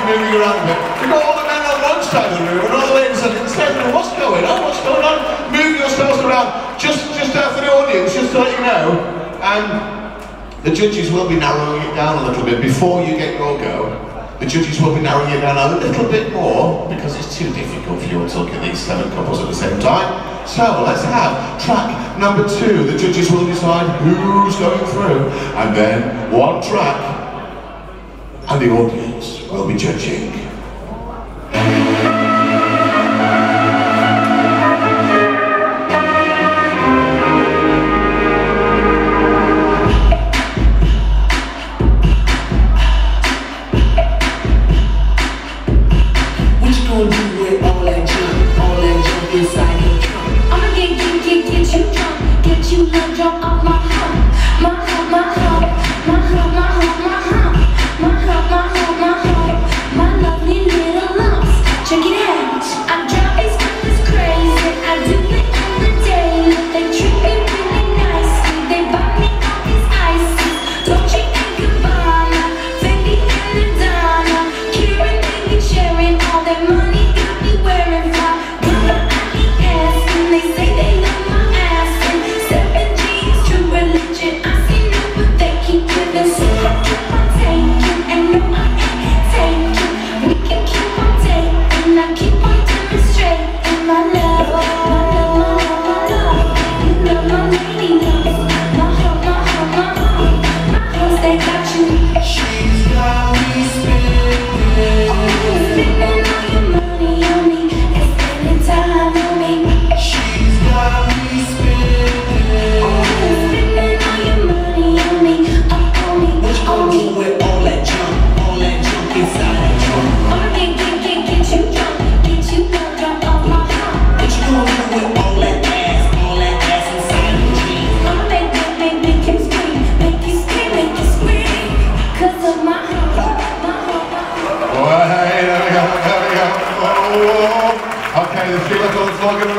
moving around a bit. We've got all the men on one side of the room and all the ladies on the other side of the room. What's going on? What's going on? Move yourselves around. Just for the audience, just to let you know. The judges will be narrowing it down a little bit before you get your go. The judges will be narrowing it down a little bit more because it's too difficult for you to look at these 7 couples at the same time. So let's have track number 2. The judges will decide who's going through, and then one track, and the audience will be judging. Okay, the